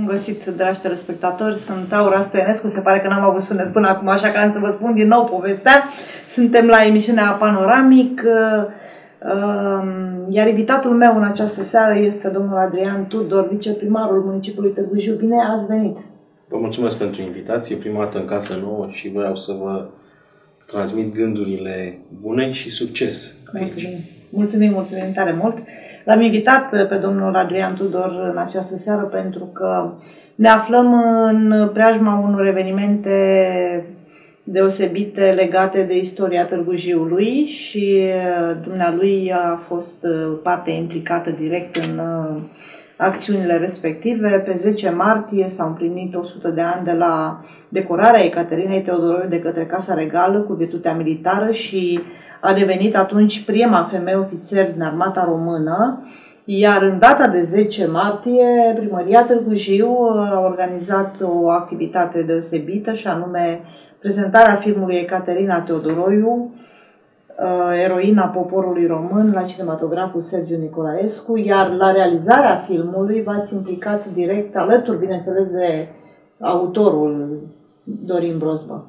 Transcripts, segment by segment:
găsit, dragi telespectatori. Sunt Aura Stoienescu. Se pare că n-am avut sunet până acum, așa că am să vă spun din nou povestea. Suntem la emisiunea Panoramic, iar invitatul meu în această seară este domnul Adrian Tudor, viceprimarul municipiului Târgu Jiu. Bine ați venit! Vă mulțumesc pentru invitație, prima dată în casă nouă și vreau să vă transmit gândurile bune și succes aici. Mulțumim tare mult. L-am invitat pe domnul Adrian Tudor în această seară pentru că ne aflăm în preajma unor evenimente deosebite legate de istoria Târgu Jiului și dumnealui a fost parte implicată direct în acțiunile respective. Pe 10 martie s-au împlinit 100 de ani de la decorarea Ecaterinei Teodoroiu de către Casa Regală cu virtutea militară și a devenit atunci prima femeie ofițer din Armata Română, iar în data de 10 martie, Primăria Târgu Jiu a organizat o activitate deosebită și anume prezentarea filmului Ecaterina Teodoroiu, eroina poporului român, la cinematograful Sergiu Nicolaescu, iar la realizarea filmului v-ați implicat direct, alături, bineînțeles, de autorul Dorin Brozbă.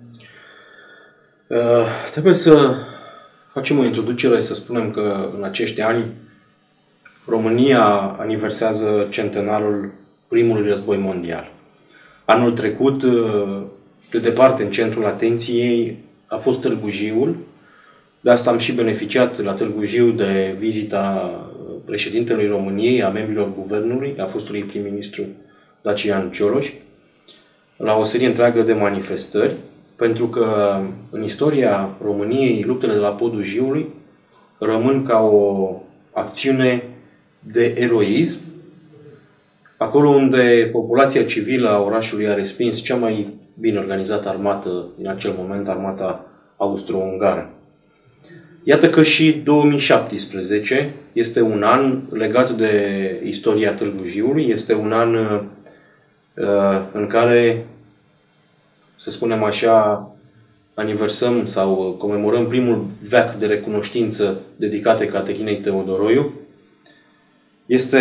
Trebuie să facem o introducere, să spunem că în acești ani România aniversează centenarul primului război mondial. Anul trecut, de departe, în centrul atenției a fost Târgu Jiul. De asta am și beneficiat la Târgu Jiu de vizita președintelui României, a membrilor guvernului, a fostului prim-ministru Dacian Cioloș, la o serie întreagă de manifestări, pentru că în istoria României luptele de la podul Jiului rămân ca o acțiune de eroism, acolo unde populația civilă a orașului a respins cea mai bine organizată armată din acel moment, armata austro-ungară. Iată că și 2017 este un an legat de istoria Târgu Jiului, este un an în care, să spunem așa, aniversăm sau comemorăm primul veac de recunoștință dedicat Ecaterinei Teodoroiu. Este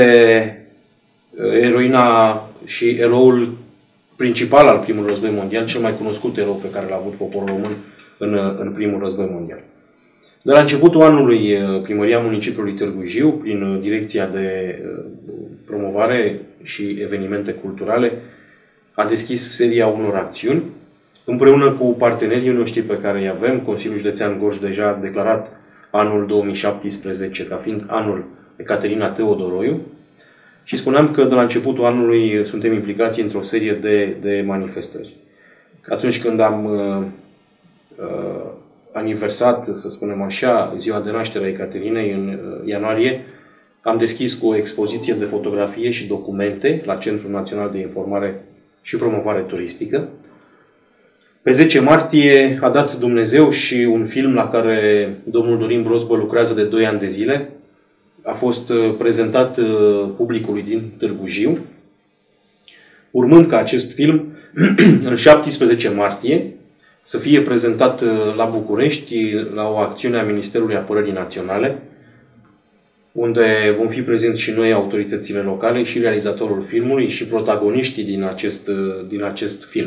eroina și eroul principal al primului război mondial, cel mai cunoscut erou pe care l-a avut poporul român în primul război mondial. De la începutul anului, Primăria Municipiului Târgu Jiu, prin Direcția de Promovare și Evenimente Culturale, a deschis seria unor acțiuni. Împreună cu partenerii noștri pe care îi avem, Consiliul Județean Gorj deja a declarat anul 2017 ca fiind anul Ecaterina Teodoroiu și spuneam că de la începutul anului suntem implicați într-o serie de manifestări. Atunci când am aniversat, să spunem așa, ziua de naștere a Ecaterinei în ianuarie, am deschis cu o expoziție de fotografie și documente la Centrul Național de Informare și Promovare Turistică. Pe 10 martie a dat Dumnezeu și un film la care domnul Dorin Brozbă lucrează de 2 ani de zile. A fost prezentat publicului din Târgu Jiu, urmând ca acest film în 17 martie să fie prezentat la București, la o acțiune a Ministerului Apărării Naționale, unde vom fi prezenți și noi, autoritățile locale, și realizatorul filmului și protagoniștii din acest film.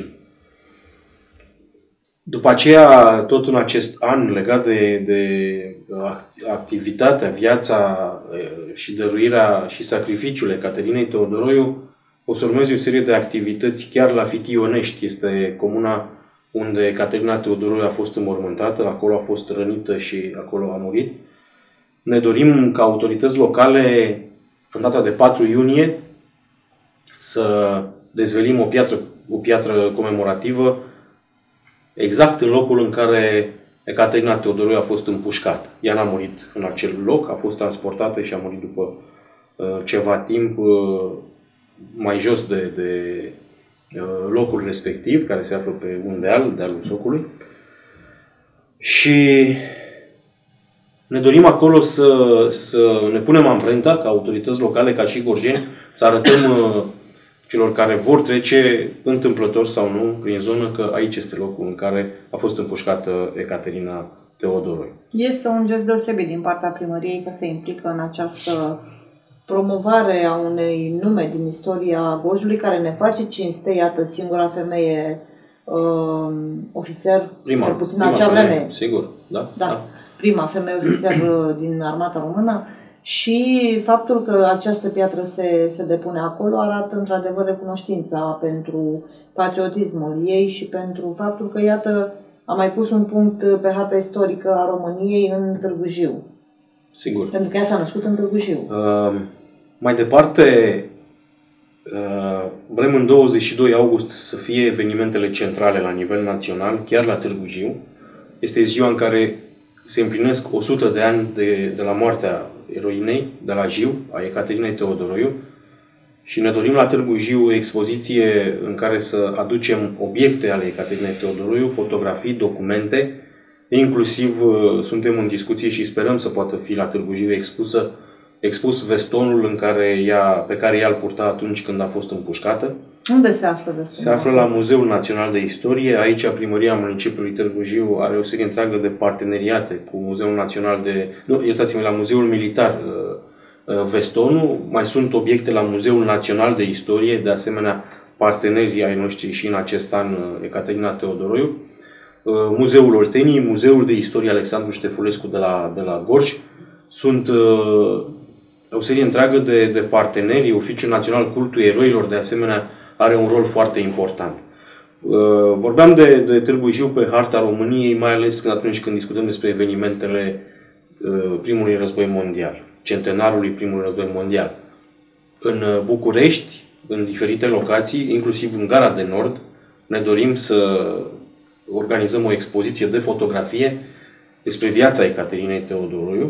După aceea, tot în acest an legat de activitatea, viața și dăruirea și sacrificiul Ecaterinei Teodoroiu, o să urmeze o serie de activități chiar la Fitionești. Este comuna unde Ecaterina Teodoroiu a fost înmormântată, acolo a fost rănită și acolo a murit. Ne dorim ca autorități locale, în data de 4 iunie, să dezvelim o piatră comemorativă exact în locul în care Ecaterina Teodoroiu a fost împușcată. Ea n-a murit în acel loc, a fost transportată și a murit după ceva timp mai jos de locul respectiv, care se află pe un dealul Socului. Și ne dorim acolo să ne punem amprenta ca autorități locale, ca și gorjeni, să arătăm celor care vor trece, întâmplător sau nu, prin zonă, că aici este locul în care a fost împușcată Ecaterina Teodoroiu. Este un gest deosebit din partea primăriei că se implică în această promovare a unei nume din istoria Gorjului care ne face cinste, iată, singura femeie ofițer, cel puțin în acea vreme. Sigur, da. Prima femeie ofițer din armata română. Și faptul că această piatră se depune acolo arată într-adevăr recunoștința pentru patriotismul ei și pentru faptul că, iată, a mai pus un punct pe harta istorică a României în Târgu Jiu. Sigur. Pentru că ea s-a născut în Târgu Jiu. Mai departe, vrem în 22 august să fie evenimentele centrale la nivel național, chiar la Târgu Jiu. Este ziua în care se împlinesc 100 de ani de la moartea eroinei de la Jiu, a Ecaterinei Teodoroiu, și ne dorim la Târgu Jiu o expoziție în care să aducem obiecte ale Ecaterinei Teodoroiu, fotografii, documente, inclusiv suntem în discuție și sperăm să poată fi la Târgu Jiu expus vestonul pe care ea îl purta atunci când a fost împușcată. Unde se află vestonul? Se află la Muzeul Național de Istorie. Aici Primăria Municipiului Târgu Jiu are o serie întreagă de parteneriate cu Muzeul Național de... Nu, iertați-mă, la Muzeul Militar vestonul. Mai sunt obiecte la Muzeul Național de Istorie, de asemenea partenerii ai noștri și în acest an Ecaterina Teodoroiu. Muzeul Olteniei, Muzeul de Istorie Alexandru Ștefulescu de la Gorj. Sunt o serie întreagă de parteneri. Oficiul Național Cultul Eroilor, de asemenea, are un rol foarte important. Vorbeam de Târgu Jiu pe harta României, mai ales atunci când discutăm despre evenimentele primului război mondial, centenarului primului război mondial. În București, în diferite locații, inclusiv în Gara de Nord, ne dorim să organizăm o expoziție de fotografie despre viața Ecaterinei Teodoroiu.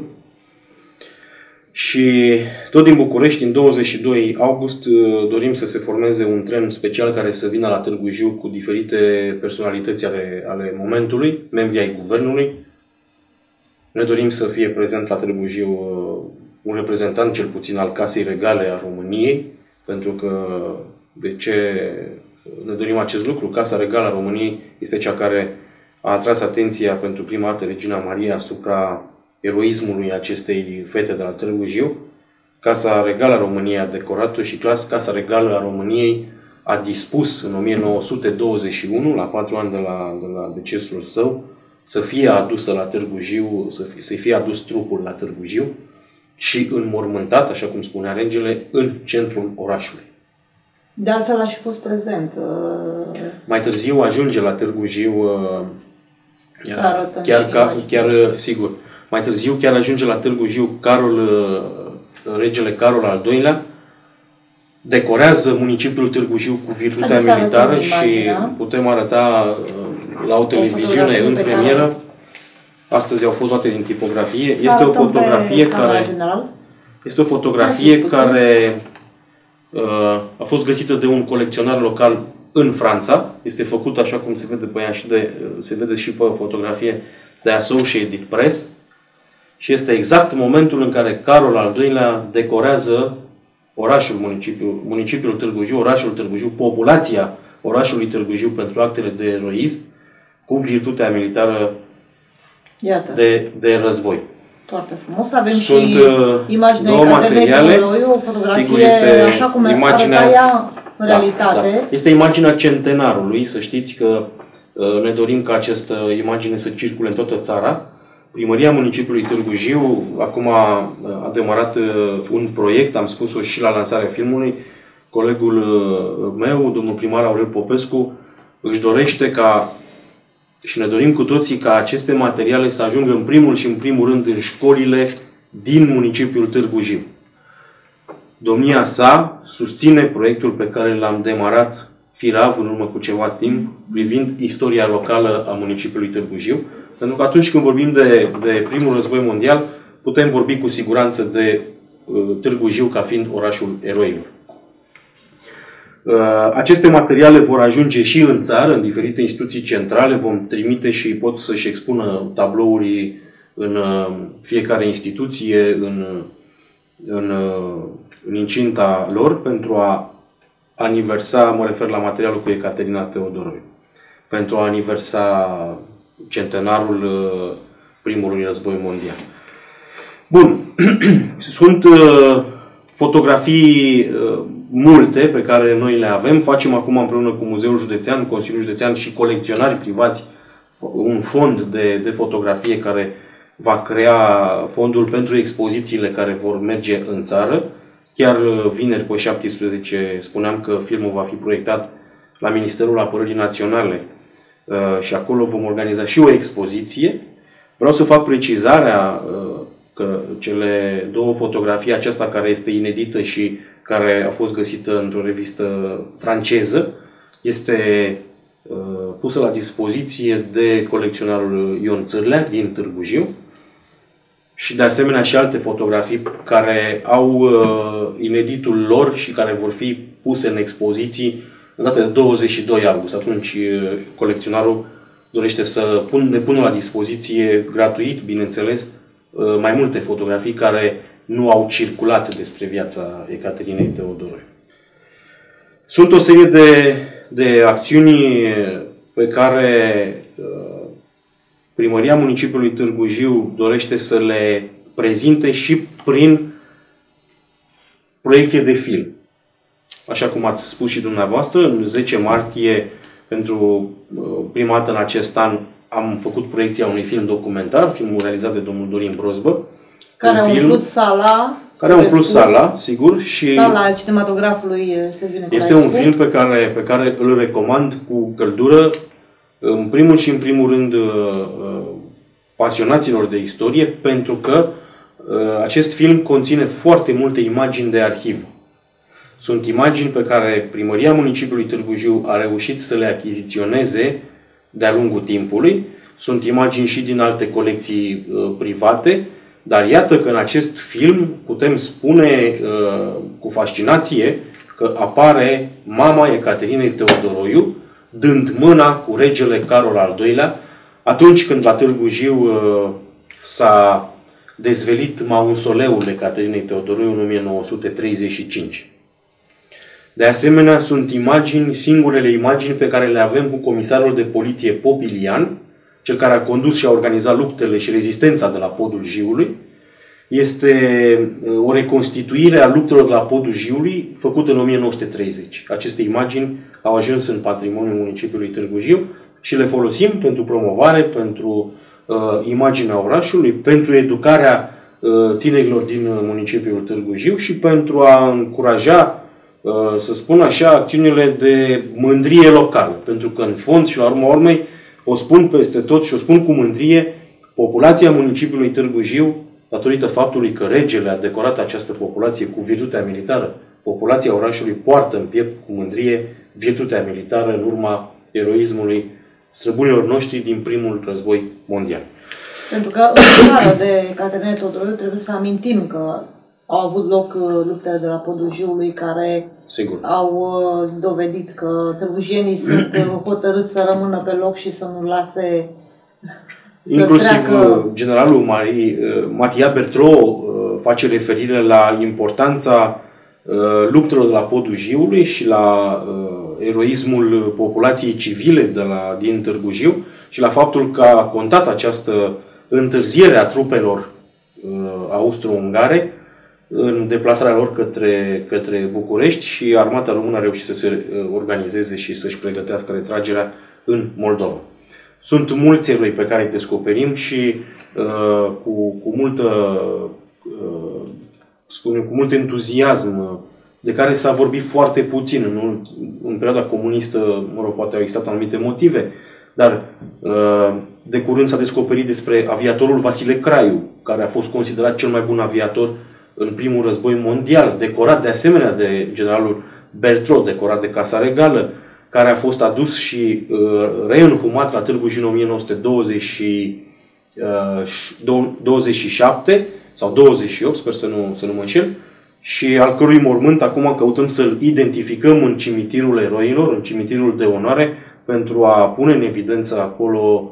Și tot din București, în 22 august, dorim să se formeze un tren special care să vină la Târgu Jiu cu diferite personalități ale momentului, membri ai guvernului. Ne dorim să fie prezent la Târgu Jiu un reprezentant, cel puțin, al Casei Regale a României, pentru că de ce ne dorim acest lucru? Casa Regală a României este cea care a atras atenția pentru prima dată Regina Maria asupra eroismului acestei fete de la Târgu Jiu. Casa Regală a României a decorat-o și Casa Regală a României a dispus în 1921, la 4 ani de la decesul său, să fie adusă la Târgu Jiu, să-i fie adus trupul la Târgu Jiu și înmormântat, așa cum spunea regele, în centrul orașului. De altfel a și fost prezent. Mai târziu ajunge la Târgu Jiu, sigur, mai târziu chiar ajunge la Târgu Jiu regele Carol al II-lea, decorează municipiul Târgu Jiu cu virtutea militară și putem arăta la o televiziune în premieră. Astăzi au fost luate din tipografie. Este o fotografie care a fost găsită de un colecționar local în Franța. Este făcută, așa cum se vede pe ea se vede și pe fotografie, de Associated Press. Și este exact momentul în care Carol al II-lea decorează municipiul Târgu Jiu, orașul Târgu Jiu, populația orașului Târgu Jiu pentru actele de eroism cu virtutea militară de război. Foarte frumos. Avem și imaginea Ecaterinei Teodoroiu, o fotografie, sigur, este așa cum arăta ea în realitate. Da. Este imaginea centenarului. Să știți că ne dorim ca această imagine să circule în toată țara. Primăria Municipiului Târgu Jiu acum a demarat un proiect, am spus-o și la lansarea filmului. Colegul meu, domnul primar Aurel Popescu, își dorește și ne dorim cu toții ca aceste materiale să ajungă în primul și în primul rând în școlile din municipiul Târgu Jiu. Domnia sa susține proiectul pe care l-am demarat firav în urmă cu ceva timp privind istoria locală a municipiului Târgu Jiu. Pentru că atunci când vorbim de primul război mondial, putem vorbi cu siguranță de Târgu Jiu ca fiind orașul eroilor. Aceste materiale vor ajunge și în țară, în diferite instituții centrale. Vom trimite și pot să-și expună tablourii în fiecare instituție, în incinta lor, pentru a aniversa, mă refer la materialul cu Ecaterina Teodoroiu, pentru a aniversa centenarul primului război mondial. Bun. Sunt Fotografii multe pe care noi le avem. Facem acum împreună cu Muzeul Județean, Consiliul Județean și colecționari privați un fond de fotografie care va crea fondul pentru expozițiile care vor merge în țară. Chiar vineri, pe 17, spuneam că filmul va fi proiectat la Ministerul Apărării Naționale și acolo vom organiza și o expoziție. Vreau să fac precizarea că cele două fotografii, aceasta care este inedită și care a fost găsită într-o revistă franceză, este pusă la dispoziție de colecționarul Ion Țârlea din Târgu Jiu și de asemenea și alte fotografii care au ineditul lor și care vor fi puse în expoziții în data de 22 august. Atunci colecționarul dorește să ne pună la dispoziție gratuit, bineînțeles, mai multe fotografii care nu au circulat despre viața Ecaterinei Teodoroiu. Sunt o serie de acțiuni pe care Primăria Municipiului Târgu Jiu dorește să le prezinte și prin proiecție de film. Așa cum ați spus și dumneavoastră, în 10 martie, pentru prima dată în acest an, am făcut proiecția unui film documentar, filmul realizat de domnul Dorin Brozbă. Care a umplut sala. Care a umplut sala, sigur. Și sala cinematografului Sergiu Nicolaescu. Este un film pe care îl recomand cu căldură, în primul și în primul rând pasionaților de istorie, pentru că acest film conține foarte multe imagini de arhivă. Sunt imagini pe care Primăria Municipiului Târgu Jiu a reușit să le achiziționeze de-a lungul timpului. Sunt imagini și din alte colecții private, dar iată că în acest film putem spune cu fascinație că apare mama Ecaterinei Teodoroiu, dând mâna cu regele Carol al II-lea, atunci când la Târgu Jiu s-a dezvelit mausoleul Ecaterinei Teodoroiu în 1935. De asemenea, sunt imagini, singurele imagini pe care le avem cu comisarul de poliție Popilian, cel care a condus și a organizat luptele și rezistența de la podul Jiului. Este o reconstituire a luptelor de la podul Jiului făcută în 1930. Aceste imagini au ajuns în patrimoniul municipiului Târgu Jiu și le folosim pentru promovare, pentru imaginea orașului, pentru educarea tinerilor din municipiul Târgu Jiu și pentru a încuraja, să spun așa, acțiunile de mândrie locală. Pentru că, în fond și la urma urmei, o spun peste tot și o spun cu mândrie, populația municipiului Târgu Jiu, datorită faptului că regele a decorat această populație cu virtutea militară, populația orașului poartă în piept cu mândrie virtutea militară în urma eroismului străbunilor noștri din primul război mondial. Pentru că în țară de Ecaterinei Teodoroiu trebuie să amintim că au avut loc luptele de la podul Jiului care au dovedit că târgujienii sunt hotărâți să rămână pe loc și să nu lase inclusiv generalul Matia Bertrou face referire la importanța luptelor de la podul Jiului și la eroismul populației civile din Târgu Jiu și la faptul că a contat această întârziere a trupelor austro-ungare în deplasarea lor către București și armata română a reușit să se organizeze și să-și pregătească retragerea în Moldova. Sunt mulți eroi pe care îi descoperim și cu mult entuziasm, de care s-a vorbit foarte puțin în perioada comunistă, poate au existat anumite motive, dar de curând s-a descoperit despre aviatorul Vasile Craiu, care a fost considerat cel mai bun aviator în primul război mondial, decorat de asemenea de generalul Bertrou, decorat de Casa Regală, care a fost adus și reînhumat la Târgu Jiu în 1927 sau 28, sper să nu mă înșel, și al cărui mormânt acum căutăm să-l identificăm în cimitirul eroilor, în cimitirul de onoare, pentru a pune în evidență acolo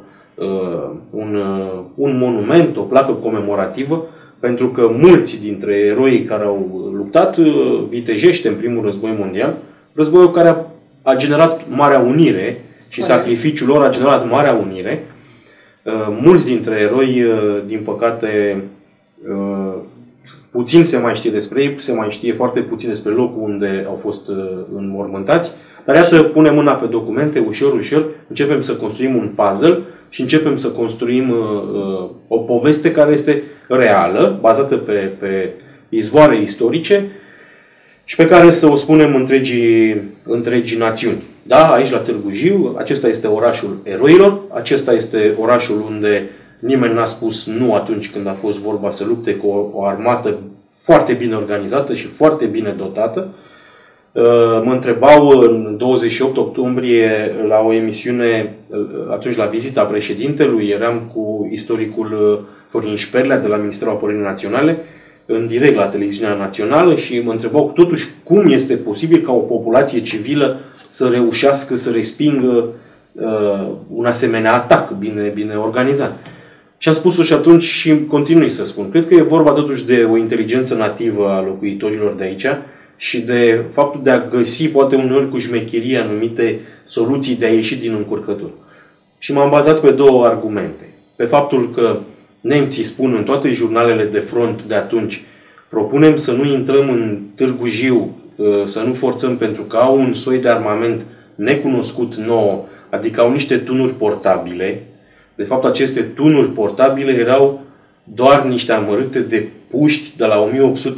un monument, o placă comemorativă, pentru că mulți dintre eroii care au luptat vitejește în primul război mondial, războiul care a generat Marea Unire și sacrificiul lor a generat Marea Unire, mulți dintre eroi, din păcate, puțin se mai știe despre ei, se mai știe foarte puțin despre locul unde au fost înmormântați. Dar iată, punem mâna pe documente, ușor, ușor, începem să construim un puzzle și începem să construim o poveste care este reală, bazată pe izvoare istorice și pe care să o spunem întregii națiuni. Da, aici la Târgu Jiu, acesta este orașul eroilor, acesta este orașul unde nimeni n-a spus nu atunci când a fost vorba să lupte cu o armată foarte bine organizată și foarte bine dotată. Mă întrebau în 28 octombrie la o emisiune, atunci la vizita președintelui, eram cu istoricul Florin Șperlea de la Ministerul Apărării Naționale, în direct la televiziunea națională și mă întrebau totuși cum este posibil ca o populație civilă să reușească să respingă un asemenea atac bine organizat. Și am spus-o și atunci și continui să spun. Cred că e vorba totuși de o inteligență nativă a locuitorilor de aici și de faptul de a găsi, poate uneori cu șmecherie, anumite soluții de a ieși din încurcături. Și m-am bazat pe două argumente. Pe faptul că nemții spun în toate jurnalele de front de atunci, propunem să nu intrăm în Târgu Jiu, să nu forțăm pentru că au un soi de armament necunoscut nouă, adică au niște tunuri portabile. De fapt, aceste tunuri portabile erau doar niște amărâte de puști de la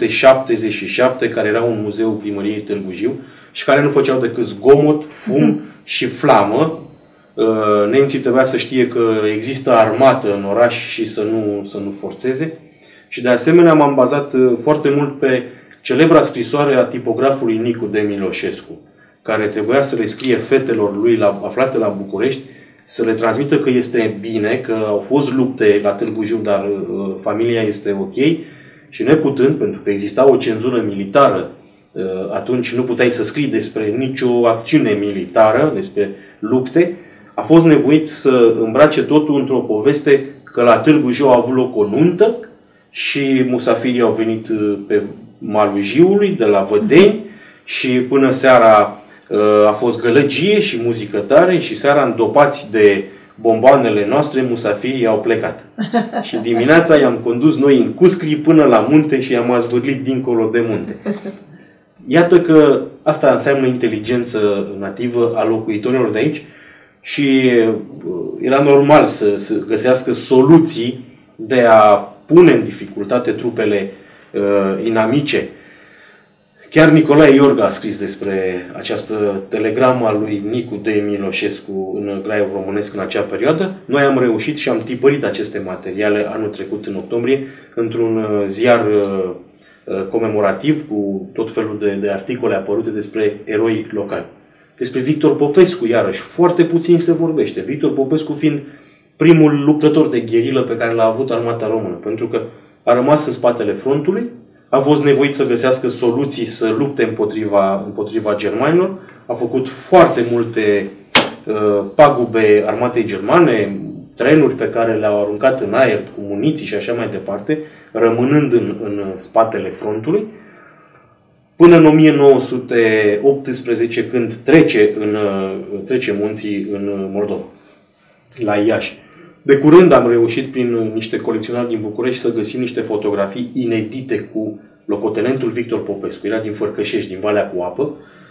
1877, care erau în muzeul primăriei Târgu Jiu și care nu făceau decât zgomot, fum și flamă. Nemții trebuia să știe că există armată în oraș și să nu forțeze. Și de asemenea m-am bazat foarte mult pe celebra scrisoare a tipografului Nicu de Miloșescu, care trebuia să le scrie fetelor lui aflate la București, să le transmită că este bine, că au fost lupte la Târgu Jiu, dar familia este ok. Și neputând, pentru că exista o cenzură militară, atunci nu puteai să scrii despre nicio acțiune militară, despre lupte, a fost nevoit să îmbrace totul într-o poveste că la Târgu Jiu a avut loc o nuntă și musafirii au venit pe malul Jiului, de la Vădeni, și până seara a fost gălăgie și muzică tare și seara, îndopați de bomboanele noastre, musafirii au plecat. Și dimineața i-am condus noi în cuscri până la munte și i-am azvârlit dincolo de munte. Iată că asta înseamnă inteligență nativă a locuitorilor de aici și era normal să găsească soluții de a pune în dificultate trupele inamice. Chiar Nicolae Iorga a scris despre această telegramă a lui Nicu de Miloșescu în Graiul Românesc în acea perioadă. Noi am reușit și am tipărit aceste materiale anul trecut în octombrie într-un ziar comemorativ cu tot felul de articole apărute despre eroi locali. Despre Victor Popescu, iarăși, foarte puțin se vorbește. Victor Popescu fiind primul luptător de gherilă pe care l-a avut armata română, pentru că a rămas în spatele frontului, a fost nevoit să găsească soluții să lupte împotriva germanilor, a făcut foarte multe pagube armatei germane, trenuri pe care le-au aruncat în aer cu muniții și așa mai departe, rămânând în spatele frontului, până în 1918, când trece munții în Moldova, la Iași. De curând am reușit prin niște colecționari din București să găsim niște fotografii inedite cu locotenentul Victor Popescu. Era din Fărcășești, din Valea cu Apă.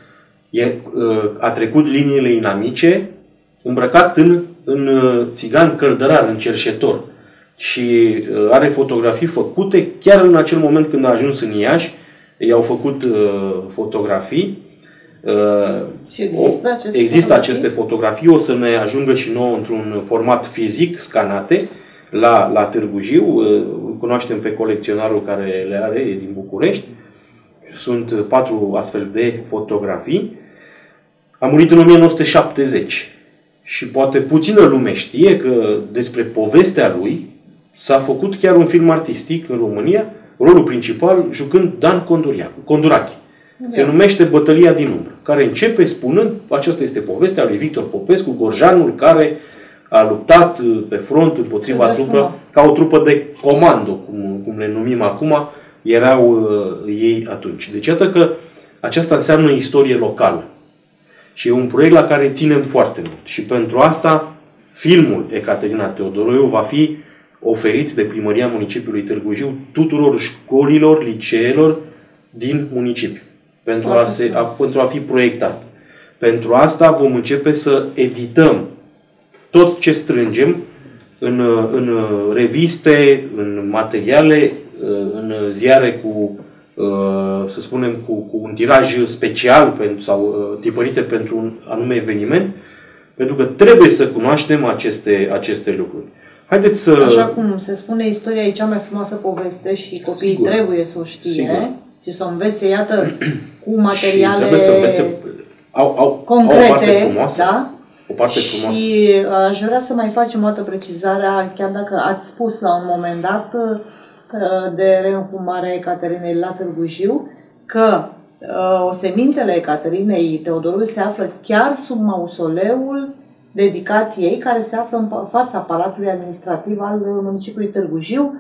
A trecut liniile inamice îmbrăcat în țigan căldărar, în cerșetor. Și are fotografii făcute chiar în acel moment când a ajuns în Iași. I-au făcut fotografii. Și există aceste fotografii. O să ne ajungă și nouă într-un format fizic, scanate, la Târgu Jiu. Îl cunoaștem pe colecționarul care le are, e din București. Sunt 4 astfel de fotografii. A murit în 1970 și poate puțină lume știe că despre povestea lui s-a făcut chiar un film artistic în România, rolul principal jucând Dan Condurache. Se numește Bătălia din umbră, care începe spunând, aceasta este povestea lui Victor Popescu, gorjanul care a luptat pe front împotriva trupelor, ca o trupă de comando, cum le numim acum, erau ei atunci. Deci iată că aceasta înseamnă istorie locală. Și e un proiect la care ținem foarte mult. Și pentru asta, filmul Ecaterina Teodoroiu va fi oferit de Primăria Municipiului Târgu Jiu tuturor școlilor, liceelor din municipiu, pentru a fi proiectat. Pentru asta vom începe să edităm tot ce strângem în reviste, în materiale, în ziare cu, să spunem, cu un tiraj special sau tipărite pentru un anume eveniment, pentru că trebuie să cunoaștem aceste lucruri. Haideți să... Așa cum se spune, istoria e cea mai frumoasă poveste și copiii trebuie să o știe și să o învețe, iată, cu materiale și trebuie să învețe, concrete, au o parte frumoasă. Da? O parte frumoasă. Și aș vrea să mai facem o altă precizare, chiar dacă ați spus la un moment dat de reînhumarea Ecaterinei la Târgu Jiu, că osemintele Ecaterinei Teodoroiu se află chiar sub mausoleul dedicat ei, care se află în fața Palatului Administrativ al municipiului Târgu Jiu,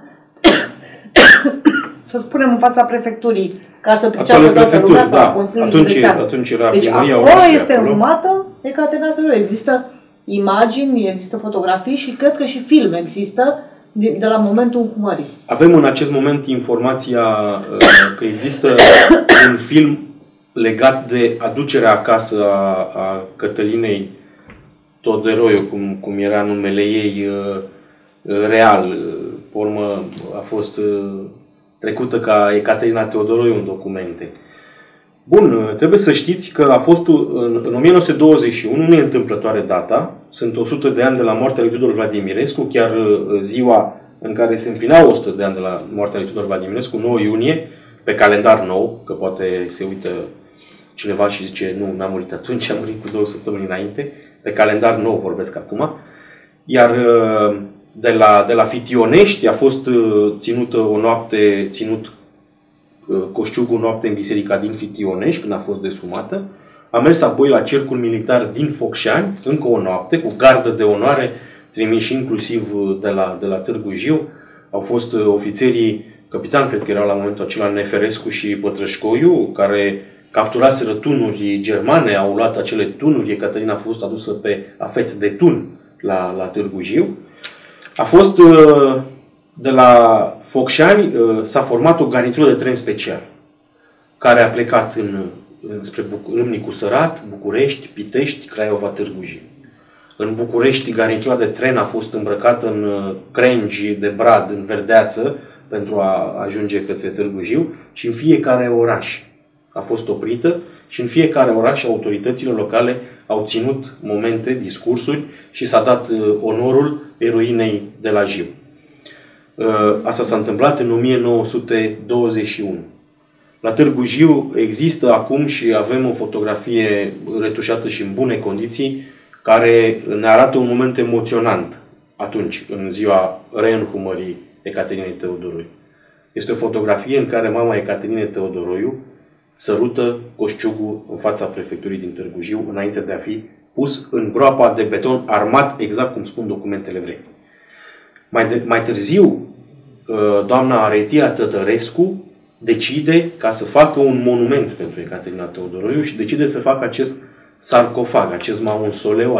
să spunem în fața prefecturii, ca să priceapă toată lumea sau Consiliului Județean. Atunci era deci acolo este înhumată Ecaterina Teodoroiu. Există imagini, există fotografii și cred că și filme există de la momentul înhumării. Avem în acest moment informația că există un film legat de aducerea acasă a Cătălinei Teodoroiu, cum era numele ei real. Pe urmă a fost trecută ca Ecaterina Teodoroiu în documente. Bun, trebuie să știți că a fost în 1921, nu e întâmplătoare data, sunt 100 de ani de la moartea lui Tudor Vladimirescu, chiar ziua în care se împlineau 100 de ani de la moartea lui Tudor Vladimirescu, 9 iunie, pe calendar nou, că poate se uită cineva și zice, nu, n-am murit atunci, am murit cu 2 săptămâni înainte, pe calendar nou vorbesc acum, iar de la Fitionești a fost ținut coșciugul noapte în biserica din Fitionești, când a fost deshumată. A mers apoi la cercul militar din Focșani, încă o noapte, cu gardă de onoare, trimiși inclusiv de la Târgu Jiu. Au fost ofițerii, capitan, cred că erau la momentul acela, Neferescu și Pătrășcoiu, care capturaseră tunuri germane, au luat acele tunuri. Ecaterina a fost adusă pe afet de tun la Târgu Jiu. A fost de la Focșani, s-a format o garnitură de tren special, care a plecat spre Râmnicu Sărat, București, Pitești, Craiova, Târgu Jiu. În București, garnitura de tren a fost îmbrăcată în crengi de brad, în verdeață, pentru a ajunge către Târgu Jiu, și în fiecare oraș a fost oprită și în fiecare oraș autoritățile locale au ținut momente, discursuri și s-a dat onorul eroinei de la Jiu. Asta s-a întâmplat în 1921. La Târgu Jiu există acum și avem o fotografie retușată și în bune condiții, care ne arată un moment emoționant atunci, în ziua reînhumării Ecaterinei Teodoroiu. Este o fotografie în care mama Ecaterinei Teodoroiu sărută coșciugul în fața prefecturii din Târgu Jiu, înainte de a fi pus în groapa de beton armat, exact cum spun documentele vechi. Mai târziu, doamna Aretia Tătărescu decide ca să facă un monument pentru Ecaterina Teodoroiu și decide să facă acest sarcofag, acest mausoleu,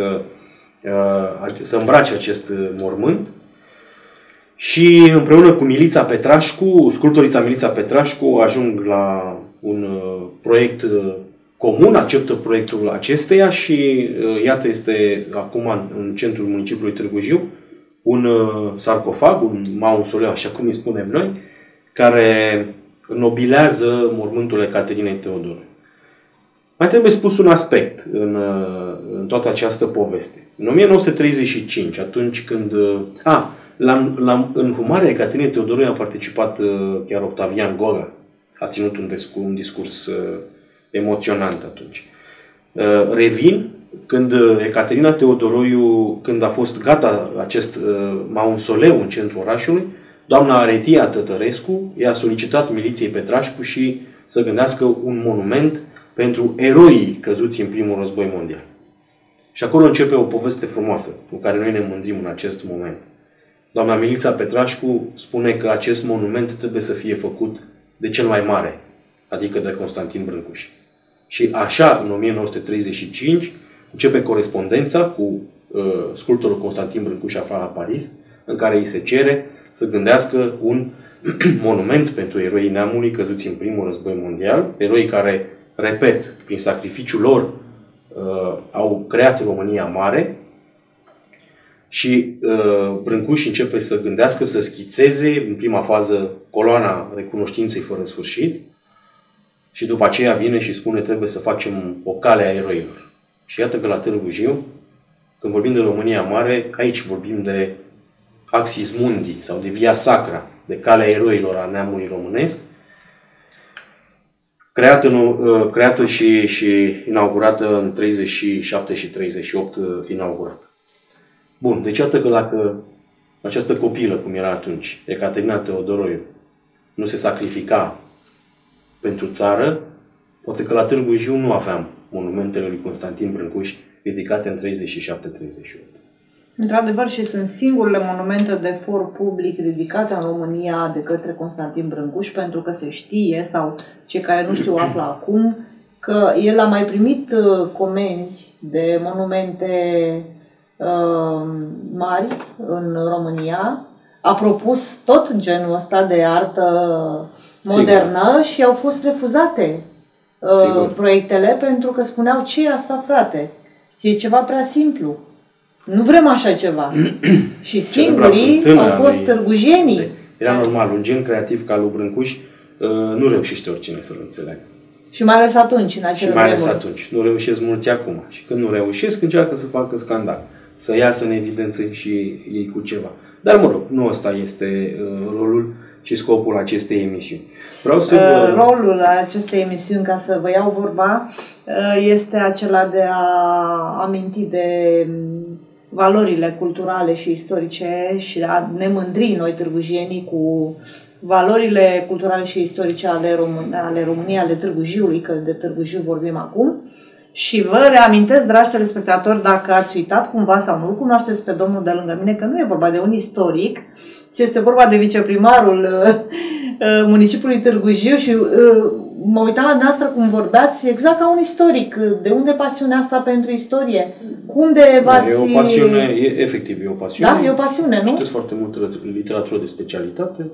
să îmbrace acest mormânt. Și împreună cu Milița Petrașcu, sculptorița Milița Petrașcu, ajung la un proiect comun, acceptă proiectul acesteia și iată, este acum în centrul municipiului Târgu Jiu un sarcofag, un mausoleu, așa cum îi spunem noi, care nobilează mormântul Ecaterinei Teodoroiu. Mai trebuie spus un aspect în toată această poveste. În 1935, atunci când... La înhumarea Ecaterinei Teodoroiu a participat chiar Octavian Goga. A ținut un discurs emoționant atunci. Revin, când Ecaterina Teodoroiu, când a fost gata acest mausoleu în centrul orașului, doamna Aretia Tătărescu i-a solicitat Miliției Petrașcu și să gândească un monument pentru eroii căzuți în primul război mondial. Și acolo începe o poveste frumoasă, cu care noi ne mândrim în acest moment. Doamna Milița Petrașcu spune că acest monument trebuie să fie făcut de cel mai mare, adică de Constantin Brâncuș. Și așa, în 1935, începe corespondența cu sculptorul Constantin Brâncuș, aflat la Paris, în care îi se cere să gândească un monument pentru eroii neamului căzuți în primul război mondial, eroi care, repet, prin sacrificiul lor au creat România mare. Și Brâncuș începe să gândească, să schițeze, în prima fază, coloana recunoștinței fără sfârșit și după aceea vine și spune trebuie să facem o cale a eroilor. Și iată că la Târgu Jiu, când vorbim de România Mare, aici vorbim de Axis Mundi sau de Via Sacra, de calea eroilor a neamului românesc, creată și inaugurată în 37 și 38 inaugurată. Bun, deci iată că dacă această copilă, cum era atunci, Ecaterina Teodoroiu, nu se sacrifica pentru țară, poate că la Târgu Jiu nu aveam monumentele lui Constantin Brâncuș ridicate în 37-38. Într-adevăr, și sunt singurele monumente de for public ridicate în România de către Constantin Brâncuș, pentru că se știe, sau cei care nu știu află acum, că el a mai primit comenzi de monumente mari în România, a propus tot genul ăsta de artă modernă. Sigur. Și au fost refuzate proiectele pentru că spuneau ce e asta, frate? E ceva prea simplu. Nu vrem așa ceva. Și singurii au fost târgujenii. Era normal, un gen creativ ca lui Brâncuș nu reușește oricine să-l înțeleagă. Și mai ales atunci, în acele vremuri. Și mai ales atunci. Nu reușesc mulți acum. Și când nu reușesc, încearcă să facă scandal. Să iasă în evidență și ei cu ceva. Dar, mă rog, nu ăsta este rolul și scopul acestei emisiuni. Rolul acestei emisiuni, ca să vă iau vorba, este acela de a aminti de valorile culturale și istorice și de a ne mândri noi târgujienii cu valorile culturale și istorice ale României, ale Târgu Jiului, că de Târgu Jiu vorbim acum. Și vă reamintesc, dragi telespectatori, dacă ați uitat cumva sau nu-l cunoașteți pe domnul de lângă mine, că nu e vorba de un istoric, ci este vorba de viceprimarul municipiului Târgu Jiu și mă uitam la dumneavoastră cum vorbeați exact ca un istoric. De unde pasiunea asta pentru istorie? Cum de v-ați... E o pasiune, efectiv, e o pasiune. Da, e o pasiune, nu? Citesc foarte mult literatură de specialitate.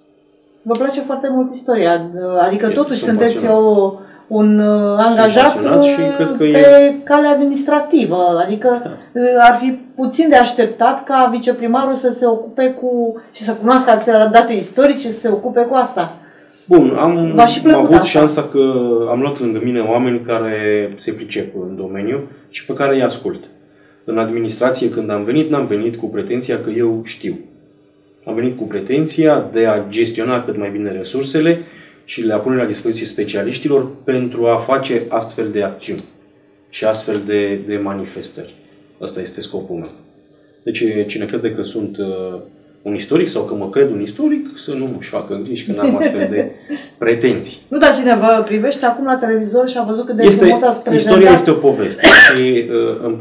Vă place foarte mult istoria, adică totuși sunteți un angajat și cred că pe cale administrativă. Adică ar fi puțin de așteptat ca viceprimarul să se ocupe și să cunoască atâtea date istorice și să se ocupe cu asta. Bun, am avut șansa că am luat lângă mine oameni care se pricep în domeniu și pe care îi ascult. În administrație, când am venit, n-am venit cu pretenția că eu știu. Am venit cu pretenția de a gestiona cât mai bine resursele și le-a pune la dispoziție specialiștilor pentru a face astfel de acțiuni și astfel de manifestări. Asta este scopul meu. Deci cine crede că sunt un istoric sau că mă cred un istoric, să nu își facă griji că n-am astfel de pretenții. Nu, dar cine vă privește acum la televizor și a văzut cât de frumos ați prezentat. Istoria este o poveste și îmi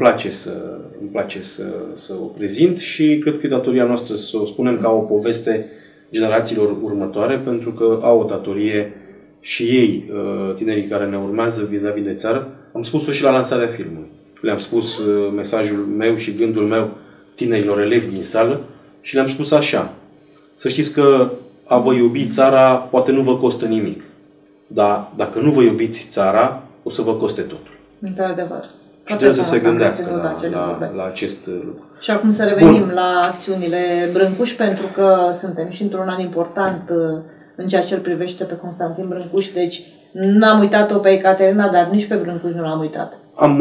place să o prezint și cred că e datoria noastră să o spunem ca o poveste generațiilor următoare, pentru că au o datorie și ei, tinerii care ne urmează vis-a-vis de țară. Am spus-o și la lansarea filmului. Le-am spus mesajul meu și gândul meu tinerilor elevi din sală și le-am spus așa. Să știți că a vă iubi țara poate nu vă costă nimic. Dar dacă nu vă iubiți țara, o să vă coste totul. Într-adevăr. Și trebuie să se gândească la acest lucru. Și acum să revenim la acțiunile Brâncuș, pentru că suntem și într-un an important în ceea ce îl privește pe Constantin Brâncuș. Deci n-am uitat-o pe Ecaterina, dar nici pe Brâncuș nu l-am uitat.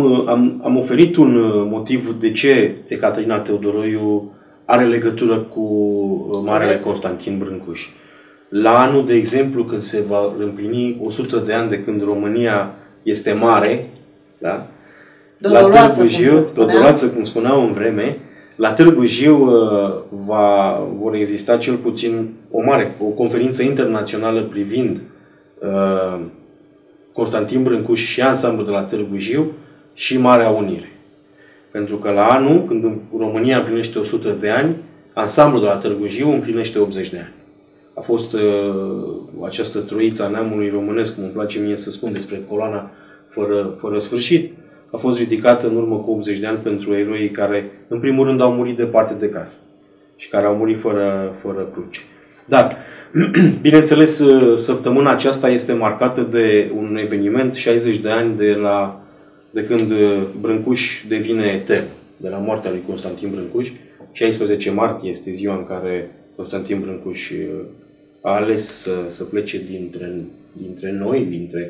Am oferit un motiv de ce Ecaterina Teodoroiu are legătură cu marele Constantin Brâncuș. La anul, de exemplu, când se va împlini 100 de ani de când România este mare, da? La Târgu Jiu, Dodolață, cum spuneau în vreme, la Târgu Jiu vor exista cel puțin o conferință internațională privind Constantin Brâncuș și ansamblul de la Târgu Jiu și Marea Unire. Pentru că la anul, când România împlinește 100 de ani, ansamblul de la Târgu Jiu împlinește 80 de ani. A fost această troiță a neamului românesc, cum îmi place mie să spun despre coloana fără sfârșit, a fost ridicată în urmă cu 80 de ani pentru eroii care, în primul rând, au murit departe de casă. și care au murit fără cruce. Dar, bineînțeles, săptămâna aceasta este marcată de un eveniment, 60 de ani de când Brâncuș devine etern, de la moartea lui Constantin Brâncuș. 16 martie este ziua în care Constantin Brâncuș a ales să plece dintre noi, dintre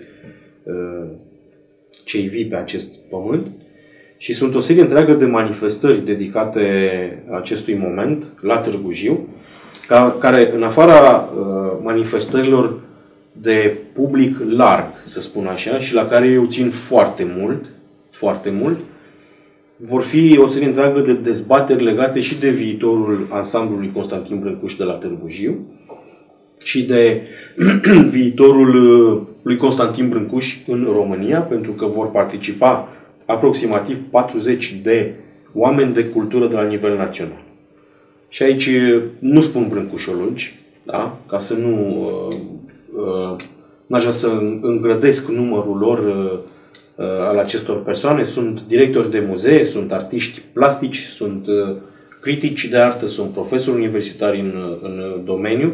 cei vii pe acest pământ. Și sunt o serie întreagă de manifestări dedicate acestui moment la Târgu Jiu, care, în afara manifestărilor de public larg, să spun așa, și la care eu țin foarte mult, vor fi o serie întreagă de dezbateri legate și de viitorul ansamblului Constantin Brâncuș de la Târgu Jiu și de viitorul lui Constantin Brâncuș în România, pentru că vor participa aproximativ 40 de oameni de cultură de la nivel național. Și aici nu spun brâncușologi, da? Ca să n-aș vrea să îngrădesc numărul lor al acestor persoane. Sunt directori de muzee, sunt artiști plastici, sunt critici de artă, sunt profesori universitari în domeniu,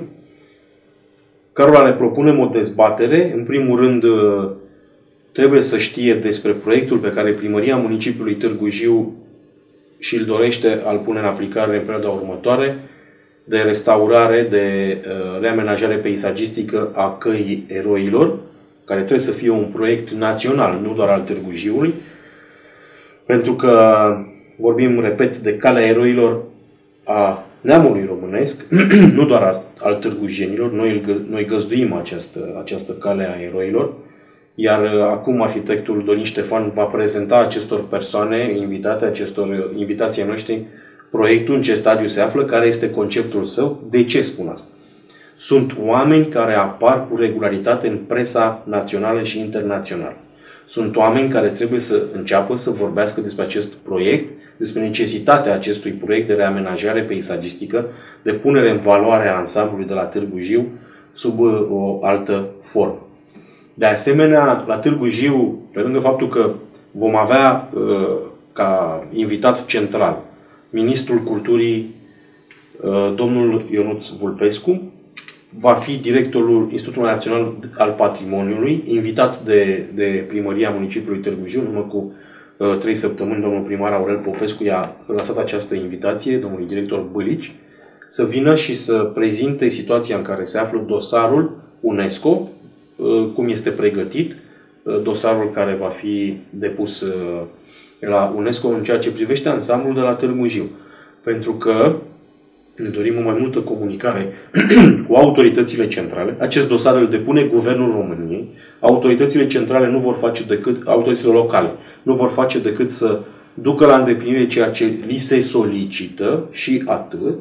cărora le propunem o dezbatere. În primul rând, trebuie să știe despre proiectul pe care Primăria Municipiului Târgu Jiu și îl dorește a-l pune în aplicare în perioada următoare, de restaurare, de reamenajare peisagistică a Căii Eroilor, care trebuie să fie un proiect național, nu doar al Târgu Jiului, pentru că vorbim, repet, de Calea Eroilor a neamului românesc, nu doar al târgujenilor. Noi găzduim această Cale a Eroilor, iar acum arhitectul Dorin Ștefan va prezenta acestor persoane invitate, acestor invitații noștri, proiectul, în ce stadiu se află, care este conceptul său. De ce spun asta? Sunt oameni care apar cu regularitate în presa națională și internațională. Sunt oameni care trebuie să înceapă să vorbească despre acest proiect, despre necesitatea acestui proiect de reamenajare peisagistică, de punere în valoare a ansamblului de la Târgu Jiu sub o altă formă. De asemenea, la Târgu Jiu, pe lângă faptul că vom avea ca invitat central ministrul culturii, domnul Ionuț Vulpescu, va fi directorul Institutului Național al Patrimoniului, invitat de Primăria Municipiului Târgu Jiu. În urmă cu 3 săptămâni, domnul primar Aurel Popescu i-a lăsat această invitație, domnului director Bâlici, să vină și să prezinte situația în care se află dosarul UNESCO, cum este pregătit, dosarul care va fi depus la UNESCO în ceea ce privește ansamblul de la Târgu Jiu. Pentru că ne dorim o mai multă comunicare cu autoritățile centrale. Acest dosar îl depune Guvernul României. Autoritățile centrale nu vor face decât, autoritățile locale, nu vor face decât să ducă la îndeplinire ceea ce li se solicită și atât.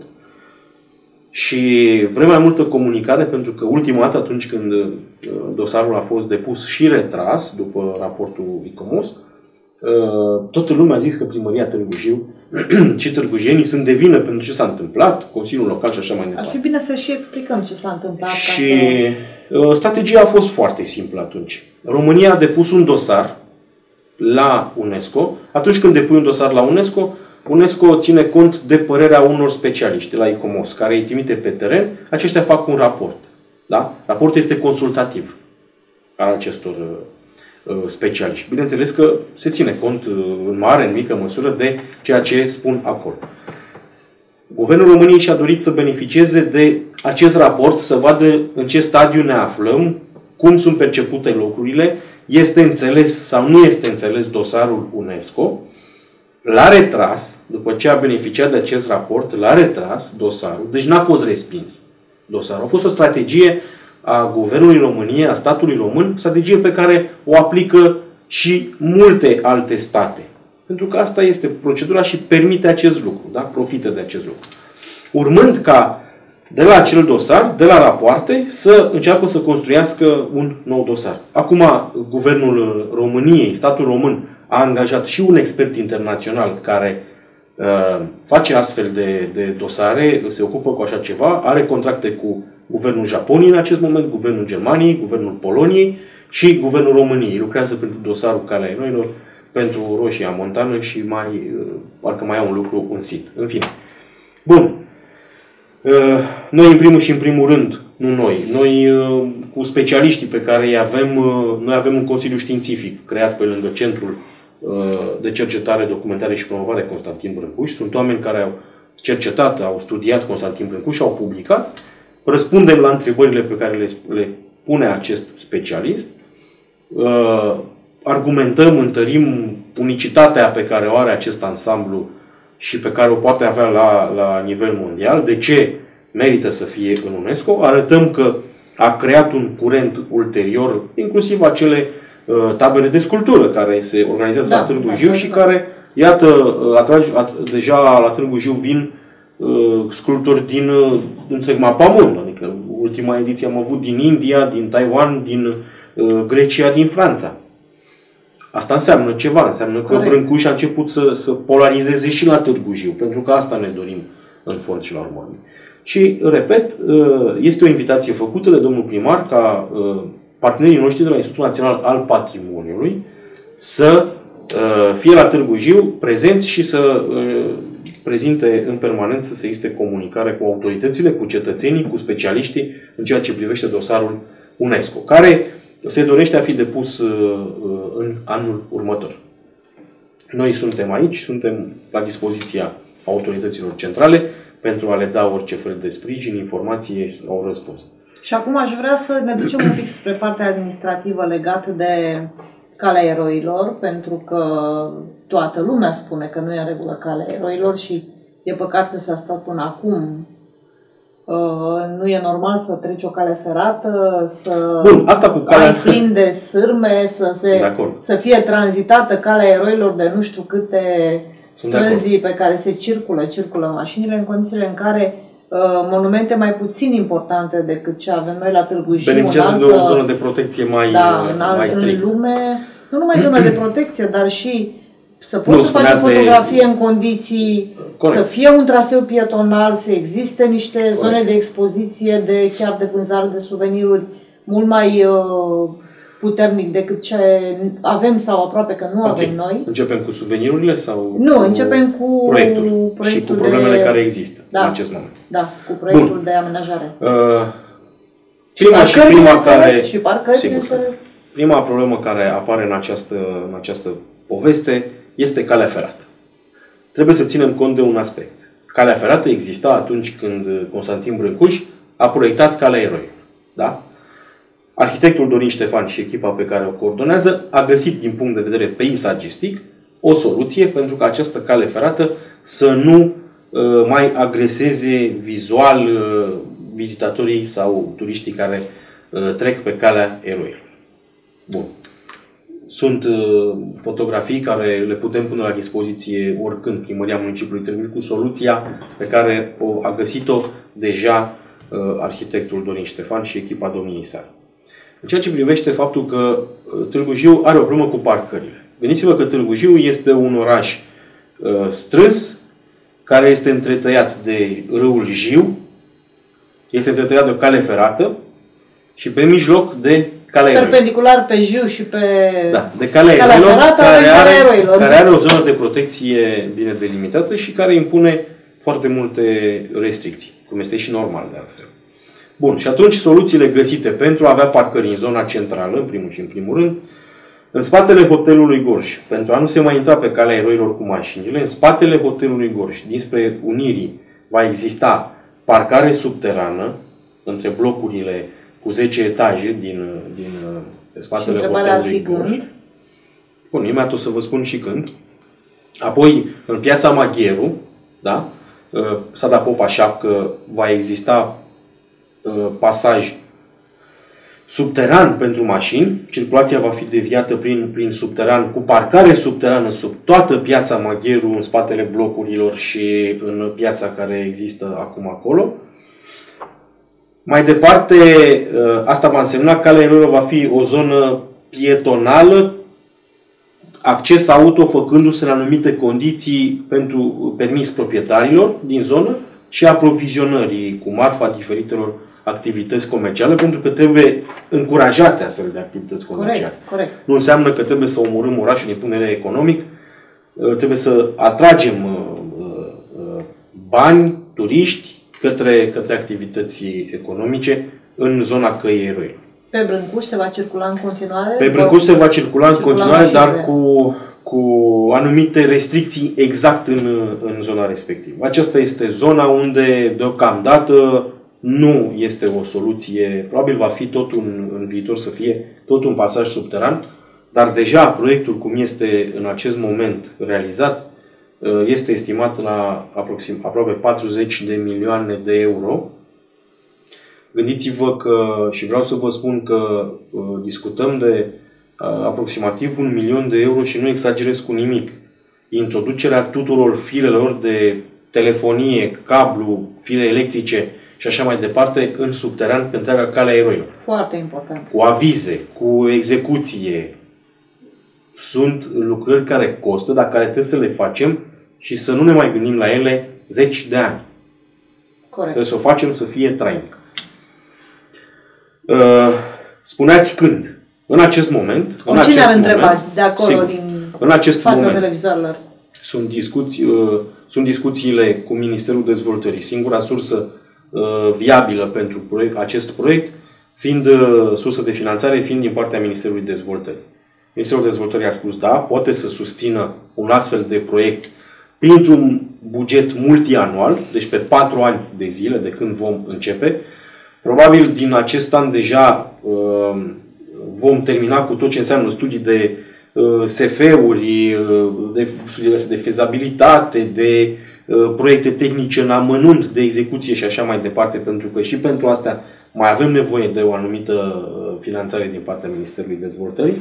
Și vrem mai multă comunicare, pentru că ultima dată, atunci când dosarul a fost depus și retras după raportul ICOMOS, toată lumea a zis că Primăria Târgu Jiu și târgujenii sunt de vină pentru ce s-a întâmplat, Consiliul Local și așa mai departe. Ar fi bine să și explicăm ce s-a întâmplat. Și strategia a fost foarte simplă atunci. România a depus un dosar la UNESCO. Atunci când depui un dosar la UNESCO, UNESCO ține cont de părerea unor specialiști de la ICOMOS, care îi trimite pe teren. Aceștia fac un raport. Da? Raportul este consultativ al acestor specialiști. Bineînțeles că se ține cont în mare, în mică măsură, de ceea ce spun acolo. Guvernul României și-a dorit să beneficieze de acest raport, să vadă în ce stadiu ne aflăm, cum sunt percepute lucrurile, este înțeles sau nu este înțeles dosarul UNESCO. L-a retras, după ce a beneficiat de acest raport, l-a retras dosarul, deci n-a fost respins dosarul. A fost o strategie a Guvernului României, a statului român, strategie pe care o aplică și multe alte state. Pentru că asta este procedura și permite acest lucru, da? Profită de acest lucru. Urmând ca de la acel dosar, de la rapoarte, să înceapă să construiască un nou dosar. Acum, Guvernul României, statul român, a angajat și un expert internațional care face astfel de dosare, se ocupă cu așa ceva, are contracte cu Guvernul Japoniei în acest moment, Guvernul Germaniei, Guvernul Poloniei și Guvernul României. Lucrează pentru dosarul Calea Eroilor, pentru Roșia Montană și parcă mai au un lucru în sit. În fine. Bun. Noi, în primul și în primul rând, nu noi cu specialiștii pe care îi avem, noi avem un consiliu științific creat pe lângă Centrul de Cercetare, Documentare și Promovare Constantin Brâncuș. Sunt oameni care au cercetat, au studiat Constantin Brâncuș și au publicat. Răspundem la întrebările pe care le pune acest specialist. Argumentăm, întărim unicitatea pe care o are acest ansamblu și pe care o poate avea la nivel mondial. De ce merită să fie în UNESCO? Arătăm că a creat un curent ulterior, inclusiv acele tabere de sculptură care se organizează la Târgu Jiu și care, iată, deja la Târgu Jiu vin sculptori din întreg mapamond. Adică ultima ediție am avut din India, din Taiwan, din Grecia, din Franța. Asta înseamnă ceva, înseamnă că Brâncuș a început să polarizeze și la Târgu Jiu, pentru că asta ne dorim în fond și la urmă. Și, repet, este o invitație făcută de domnul primar ca partenerii noștri de la Institutul Național al Patrimoniului să fie la Târgu Jiu prezenți și să prezinte în permanență, să existe comunicare cu autoritățile, cu cetățenii, cu specialiștii în ceea ce privește dosarul UNESCO, care se dorește a fi depus în anul următor. Noi suntem aici, suntem la dispoziția autorităților centrale pentru a le da orice fel de sprijin, informație sau răspuns. Și acum aș vrea să ne ducem un pic spre partea administrativă legată de Calea Eroilor, pentru că toată lumea spune că nu e în regulă Calea Eroilor și e păcat că s-a stat până acum. Nu e normal să treci o cale ferată, să asta cu calea... ai plin de sârme, să fie tranzitată Calea Eroilor de nu știu câte străzi pe care circulă mașinile, în condițiile în care monumente mai puțin importante decât ce avem noi la Târgu Jiu, beneficiază de o zonă de protecție mai strictă. În lume, nu numai zonă de protecție, dar și să poți să faci o fotografie în condiții, să fie un traseu pietonal, să existe niște zone de expoziție, chiar de vânzare de suveniruri mult mai puternic decât ce avem sau aproape că nu avem noi. Începem cu suvenirurile sau nu, începem cu proiectul și cu problemele care există în acest moment. Da, cu proiectul de amenajare. Prima problemă care apare în această poveste este calea ferată. Trebuie să ținem cont de un aspect. Calea ferată exista atunci când Constantin Brâncuș a proiectat Calea Eroilor. Da? Arhitectul Dorin Ștefan și echipa pe care o coordonează a găsit din punct de vedere peisagistic o soluție pentru ca această cale ferată să nu mai agreseze vizual vizitatorii sau turiștii care trec pe Calea Eroilor. Bun. Sunt fotografii care le putem pune la dispoziție oricând Primăria Municipiului Târgu Jiu cu soluția pe care a găsit-o deja arhitectul Dorin Ștefan și echipa domniei sale. În ceea ce privește faptul că Târgu Jiu are o problemă cu parcările. Gândiți-vă că Târgu Jiu este un oraș strâns, care este întretăiat de râul Jiu, este întretăiat de o cale ferată și pe mijloc de Calea Eroilor. Perpendicular pe Jiu și pe de Calea Eroilor, care are o zonă de protecție bine delimitată și care impune foarte multe restricții, cum este și normal de altfel. Bun, și atunci soluțiile găsite pentru a avea parcări în zona centrală, în primul și în primul rând, în spatele hotelului Gorj, pentru a nu se mai intra pe Calea Eroilor cu mașinile, în spatele hotelului Gorj, dinspre Unirii, va exista parcare subterană între blocurile cu 10 etaje din spatele hotelului Gorj. Bun, imediat o să vă spun și când. Apoi, în piața Magheru, da? Sada Popa Șapcă, va exista pasaj subteran pentru mașini. Circulația va fi deviată prin subteran, cu parcare subterană sub toată piața Magheru, în spatele blocurilor și în piața care există acum acolo. Mai departe, asta va însemna că Calea Eroilor va fi o zonă pietonală, acces auto făcându-se în anumite condiții pentru permis proprietarilor din zonă și aprovizionării cu marfa diferitelor activități comerciale, pentru că trebuie încurajate astfel de activități comerciale. Corect. Nu înseamnă că trebuie să omorâm orașul din punct de vedere economic, trebuie să atragem bani, turiști, către activități economice în zona căii eroilor. Pe Brâncuș se va circula în continuare? Pe Brâncuș se va circula în continuare, dar cu anumite restricții exact în zona respectivă. Aceasta este zona unde deocamdată nu este o soluție, probabil va fi tot în viitor să fie tot un pasaj subteran, dar deja proiectul cum este în acest moment realizat este estimat la aproape 40 de milioane de euro. Gândiți-vă că, și vreau să vă spun că discutăm de aproximativ 1 milion de euro și nu exagerez cu nimic. Introducerea tuturor firelor de telefonie, cablu, fire electrice și așa mai departe în subteran pe întreaga calea eroilor. Foarte important. Cu avize, cu execuție. Sunt lucrări care costă, dar care trebuie să le facem și să nu ne mai gândim la ele 10 de ani. Corect. Trebuie să o facem să fie trainic. Spuneați când? În acest moment. Cine ar întreba de acolo, sigur, din în acest fața moment, televizoarelor? Sunt discuțiile cu Ministerul Dezvoltării. Singura sursă viabilă pentru acest proiect, fiind sursă de finanțare, fiind din partea Ministerului Dezvoltării. Ministerul Dezvoltării a spus da, poate să susțină un astfel de proiect printr-un buget multianual, deci pe 4 ani de zile de când vom începe. Probabil din acest an deja vom termina cu tot ce înseamnă studii de SF-uri, de studiile de fezabilitate, de proiecte tehnice în amănunt, de execuție și așa mai departe, pentru că și pentru astea mai avem nevoie de o anumită finanțare din partea Ministerului Dezvoltării.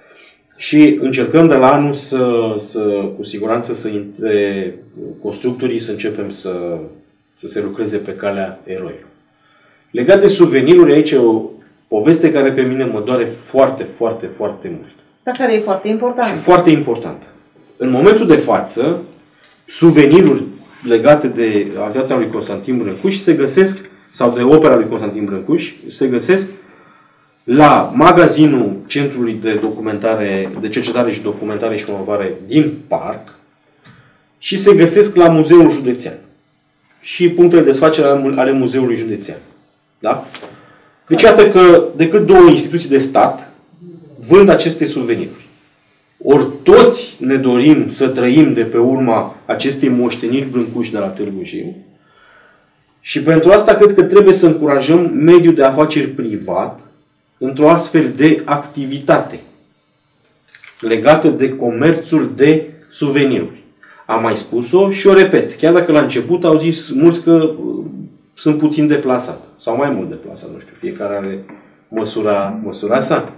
Și încercăm de la anul cu siguranță să intre constructorii, să începem să se lucreze pe calea eroilor. Legat de suveniruri, aici e o poveste care pe mine mă doare foarte, foarte, foarte mult. Dar care e foarte importantă. Și foarte importantă. În momentul de față, suveniruri legate de activitatea lui Constantin Brâncuș se găsesc, sau de opera lui Constantin Brâncuș, se găsesc la magazinul Centrului de Cercetare și Documentare și Promovare din Parc și se găsesc la Muzeul Județean și punctele de desfacere ale Muzeului Județean. Da? Deci iată că decât 2 instituții de stat vând aceste suveniruri. Ori toți ne dorim să trăim de pe urma acestei moșteniri Brâncuș de la Târgu Jiu și pentru asta cred că trebuie să încurajăm mediul de afaceri privat într-o astfel de activitate legată de comerțul de suveniruri. Am mai spus-o și o repet. Chiar dacă la început au zis mulți că sunt puțin deplasat. Sau mai mult deplasat, nu știu. Fiecare are măsura sa.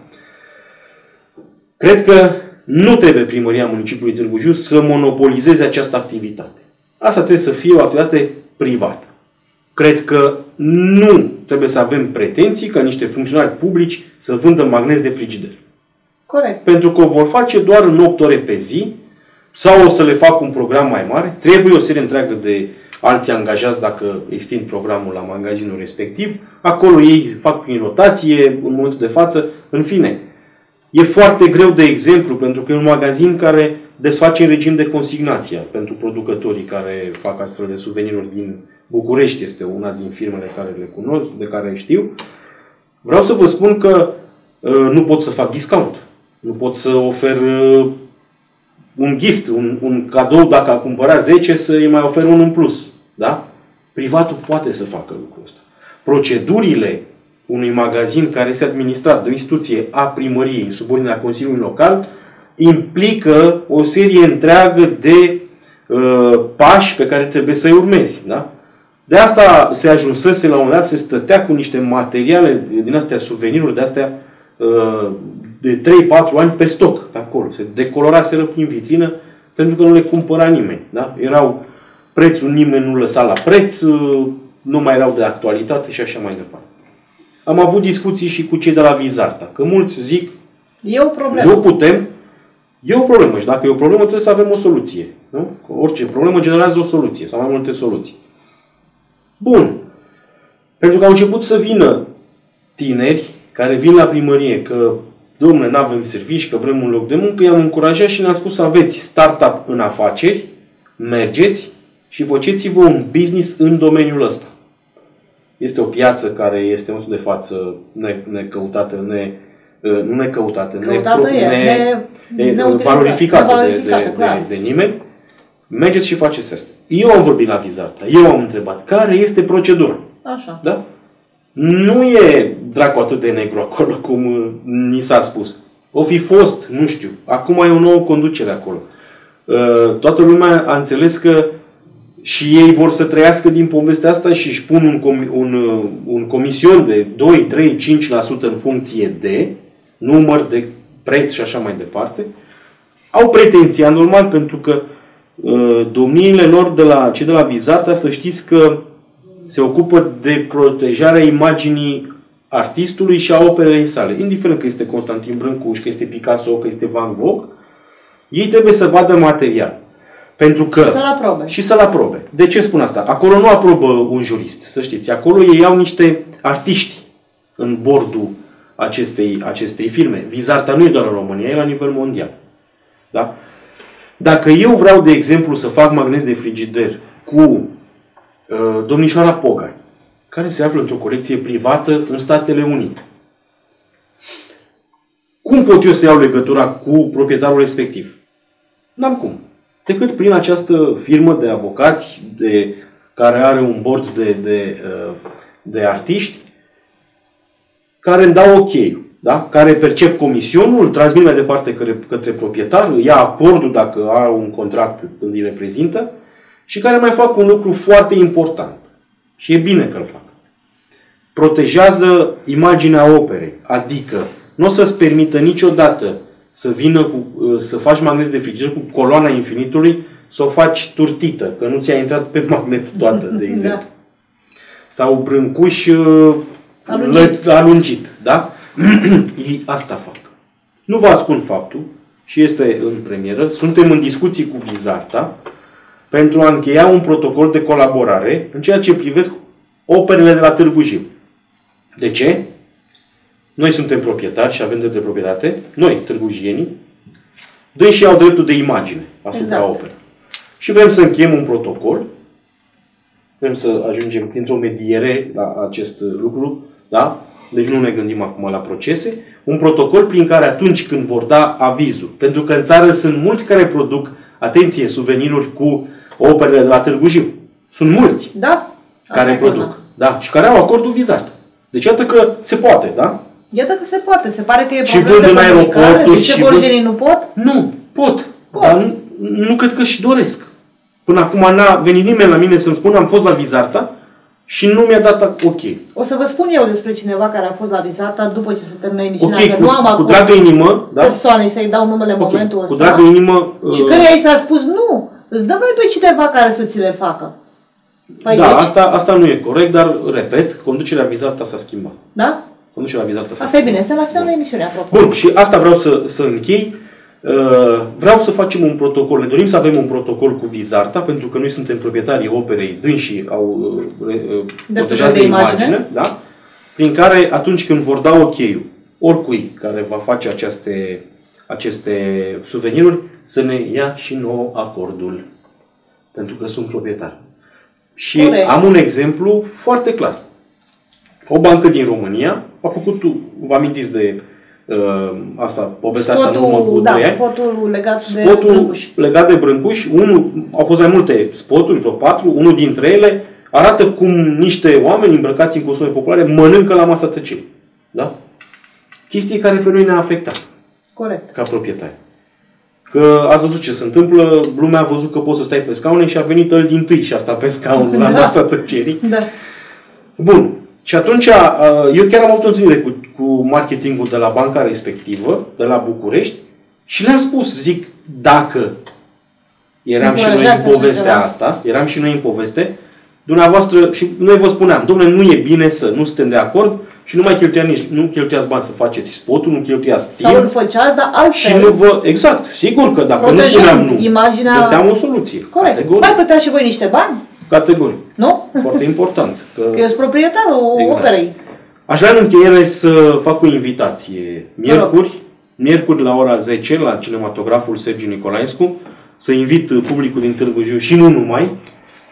Cred că nu trebuie Primăria Municipiului Târgu Jiu să monopolizeze această activitate. Asta trebuie să fie o activitate privată. Cred că nu trebuie să avem pretenții ca niște funcționari publici să vândă magnezi de frigider. Corect. Pentru că o vor face doar în 8 ore pe zi sau o să le fac un program mai mare. Trebuie o serie întreagă de alții angajați dacă extind programul la magazinul respectiv. Acolo ei fac prin rotație în momentul de față. În fine, e foarte greu de exemplu pentru că e un magazin care desface în regim de consignație pentru producătorii care fac astfel de suveniruri din București. Este una din firmele care le cunosc, de care știu. Vreau să vă spun că nu pot să fac discount. Nu pot să ofer un gift, un cadou, dacă a cumpăra 10, să-i mai ofer unul în plus. Da? Privatul poate să facă lucrul ăsta. Procedurile unui magazin care este administrat de o instituție a primăriei în subordinea Consiliului Local implică o serie întreagă de pași pe care trebuie să-i urmezi. Da? De asta se ajunsese la un moment dat, se stătea cu niște materiale din astea, suveniruri de astea de 3-4 ani pe stoc pe acolo. Se decoloraseră prin vitrină pentru că nu le cumpăra nimeni. Da? Erau prețul, nimeni nu lăsa la preț, nu mai erau de actualitate și așa mai departe. Am avut discuții și cu cei de la Vizarta, că mulți zic e o problemă. Nu putem. E o problemă și dacă e o problemă trebuie să avem o soluție. Nu? Orice problemă generează o soluție sau mai multe soluții. Bun. Pentru că au început să vină tineri care vin la primărie că dom'le, n-avem servici, că vrem un loc de muncă, i-am încurajat și ne-am spus aveți startup în afaceri, mergeți și faceți-vă un business în domeniul ăsta. Este o piață care este în momentul de față necăutată, valorificată de nimeni. Mergeți și faceți asta. Eu am vorbit la Vizarta. Eu am întrebat care este procedura. Așa. Da? Nu e dracu atât de negru acolo cum ni s-a spus. O fi fost, nu știu. Acum e o nouă conducere acolo. Toată lumea a înțeles că și ei vor să trăiască din povestea asta și își pun un comision de 2, 3, 5% în funcție de număr, de preț și așa mai departe. Au pretenția, normal, pentru că domniile lor, cei de la Vizarta, să știți că se ocupă de protejarea imaginii artistului și a operei sale. Indiferent că este Constantin Brâncuș, că este Picasso, că este Van Gogh, ei trebuie să vadă material. Pentru că, și să-l aprobe. De ce spun asta? Acolo nu aprobă un jurist, să știți. Acolo ei au niște artiști în bordul acestei firme. Vizarta nu e doar în România, e la nivel mondial. Da? Dacă eu vreau, de exemplu, să fac magnet de frigider cu domnișoara Poga, care se află într-o colecție privată în Statele Unite, cum pot eu să iau legătura cu proprietarul respectiv? N-am cum. Decât prin această firmă de avocați care are un board de artiști care îmi dau ok, da? Care percep comisionul, îl transmit mai departe către proprietar, ia acordul dacă are un contract când îi reprezintă și care mai fac un lucru foarte important. Și e bine că îl fac. Protejează imaginea operei. Adică nu o să-ți permită niciodată să vină să faci magnet de frigider cu coloana infinitului, să o faci turtită, că nu ți-a intrat pe magnet toată, de exemplu. Da. Sau Brâncuș alungit. Da? Ei asta fac. Nu vă ascund faptul, și este în premieră, suntem în discuții cu Vizarta pentru a încheia un protocol de colaborare în ceea ce privesc operele de la Târgu Jiu. De ce? Noi suntem proprietari și avem drept de proprietate, noi, târgujienii, dânsii au dreptul de imagine asupra operei. Și vrem să încheiem un protocol, vrem să ajungem printr-o mediere la acest lucru, da? Deci nu ne gândim acum la procese, un protocol prin care atunci când vor da avizul, pentru că în țară sunt mulți care produc, atenție, suveniruri cu operele de la Târgu Jiu. Sunt mulți care produc. Da? Și care au acordul Vizarta. Deci iată că se poate, da? Iată că se poate. Se pare că e și vând în aeroporturi. De ce gorjenii nu pot? Nu, pot. Dar nu cred că și doresc. Până acum n-a venit nimeni la mine să-mi spună, am fost la Vizarta și nu mi-a dat ok. O să vă spun eu despre cineva care a fost la Vizarta după ce se termină emisiunea. Okay, că nu am cu dragă inimă, da? Persoanei să-i dau numele în momentul ăsta. Cu dragă inimă. Și căreia i s-a spus, nu, îți dăm noi pe cineva care să ți le facă. Păi da, asta nu e corect, dar, repet, conducerea Vizarta s-a schimbat. Da? Conducerea Vizarta s-a schimbat. Asta e bine, este la finalul emisiunii, apropo. Bun, și asta vreau să închei. Vreau să facem un protocol. Ne dorim să avem un protocol cu Vizarta, pentru că noi suntem proprietarii operei, dânsii au protejează imagine, da? Prin care, atunci când vor da ok-ul oricui care va face aceste suveniruri, să ne ia și nouă acordul. Pentru că sunt proprietari. Și am un exemplu foarte clar. O bancă din România a făcut, vă amintiți de povestea asta în urmă cu 2 ani? Spotul legat de Brâncuș. Au fost mai multe spoturi, vreo 4. Unul dintre ele arată cum niște oameni îmbrăcați în costume populare mănâncă la masa tăcerii. Da? Chestii care pe noi ne-a afectat. Corect. Ca proprietari. Că ați văzut ce se întâmplă, lumea a văzut că poți să stai pe scaune și a venit el dintâi și a stat pe scaun la masa tăcerii. Da. Bun. Și atunci, eu chiar am avut o întâlnire cu marketingul de la banca respectivă, de la București, și le-am spus, zic, dacă eram și noi în povestea asta, dumneavoastră, și noi vă spuneam, dom'le, nu e bine să nu suntem de acord și nu cheltuiați bani să faceți spotul, nu cheltuiați timp. Sau îl făceați, dar altfel. Și exact, sigur că dacă nu spuneam nu, găseam o soluție. Corect. Categoric. Mai plăteați și voi niște bani? Categoric. Nu? Foarte important. Că eu sunt proprietarul operei. Aș vrea în încheiere să fac o invitație. Miercuri la ora 10 la cinematograful Sergiu Nicolaescu, să invit publicul din Târgu Jiu și nu numai,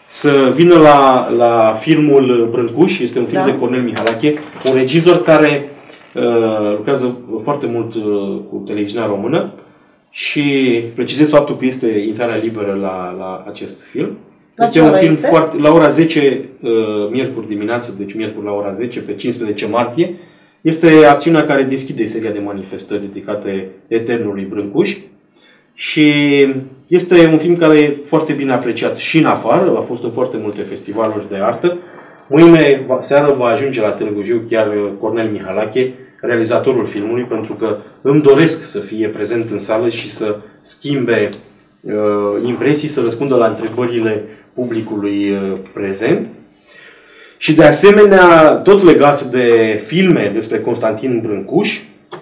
să vină la filmul Brâncuș. Este un film de Cornel Mihalache, un regizor care lucrează foarte mult cu televiziunea română și precizez faptul că este intrarea liberă la acest film. Este un film la ora 10, miercuri dimineață, deci miercuri la ora 10, pe 15 martie. Este acțiunea care deschide seria de manifestări dedicate Eternului Brâncuș. Și este un film care e foarte bine apreciat și în afară, a fost în foarte multe festivaluri de artă. Mâine seară va ajunge la Târgu Jiu chiar Cornel Mihalache, realizatorul filmului, pentru că îmi doresc să fie prezent în sală și să schimbe impresii, să răspundă la întrebările publicului prezent. Și de asemenea, tot legat de filme despre Constantin Brâncuș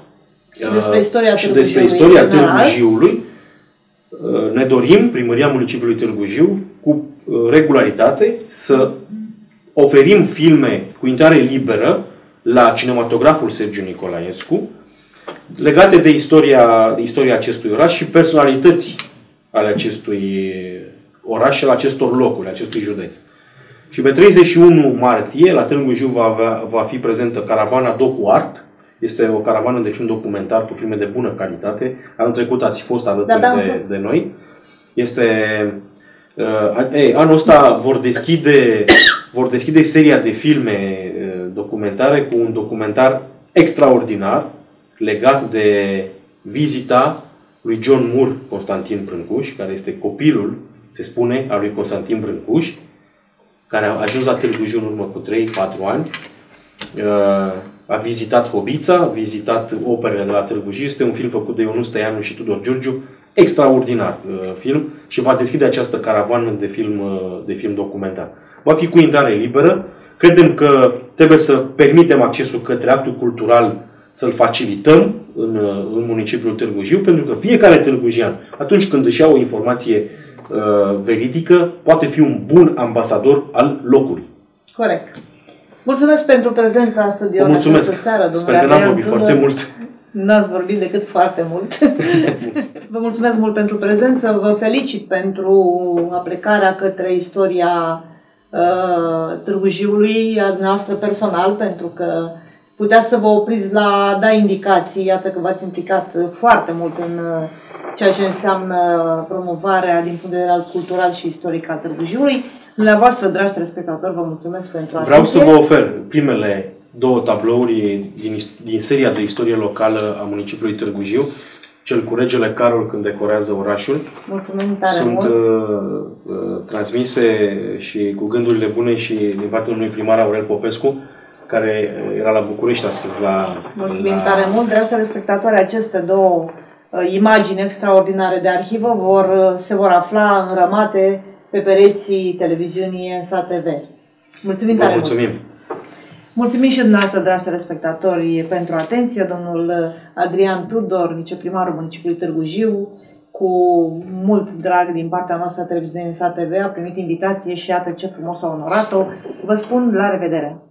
și despre istoria Târgu Jiului, ne dorim, Primăria Municipiului Târgu Jiu, cu regularitate, să oferim filme cu intrare liberă la cinematograful Sergiu Nicolaescu, legate de istoria acestui oraș și personalități ale acestui oraș și al acestor locuri, acestui județ. Și pe 31 martie, la Târgu Jiu va fi prezentă caravana DocuArt. Este o caravană de film documentar cu filme de bună calitate. Anul trecut ați fost alături de noi. Anul ăsta vor deschide seria de filme documentare cu un documentar extraordinar legat de vizita lui John Moore Constantin Brâncuș, care este copilul, se spune, al lui Constantin Brâncuș, care a ajuns la Târgu Jiu în urmă cu 3-4 ani. A vizitat Hobița, a vizitat operele de la Târgu Jiu. Este un film făcut de Ionus Tăianu și Tudor Giurgiu. Extraordinar film și va deschide această caravană de film documentar. Va fi cu intrare liberă. Credem că trebuie să permitem accesul către actul cultural, să-l facilităm în municipiul Târgu Jiu, pentru că fiecare târgujian, atunci când își ia o informație veridică, poate fi un bun ambasador al locului. Corect. Mulțumesc pentru prezența în studio în această seară, domnule. Sper că n-am vorbit foarte mult. N-ați vorbit decât foarte mult. Vă mulțumesc mult pentru prezență, vă felicit pentru aplecarea către istoria Târgu Jiului, a noastră personal, pentru că puteați să vă opriți la a da indicații. Iată că v-ați implicat foarte mult în ceea ce înseamnă promovarea din punct de vedere cultural și istoric al Târgu Jiului. Dumneavoastră, dragi telespectatori, vă mulțumesc pentru atenție. Vreau să vă ofer primele 2 tablouri din seria de istorie locală a municipiului Târgu Jiu, cel cu regele Carol când decorează orașul. Mulțumim tare mult! Sunt transmise și cu gândurile bune și din partea unui primar, Aurel Popescu, care era la București astăzi. Mulțumim tare mult, dragi telespectatori, aceste 2 imagini extraordinare de arhivă se vor afla înrămate pe pereții televiziunii ENSA TV. Mulțumim tare mult! Mulțumim și dumneavoastră, dragi telespectatori, pentru atenție. Domnul Adrian Tudor, viceprimarul municipiului Târgu Jiu, cu mult drag din partea noastră a televiziunii ENSA TV, a primit invitație și iată ce frumos a onorat-o. Vă spun la revedere!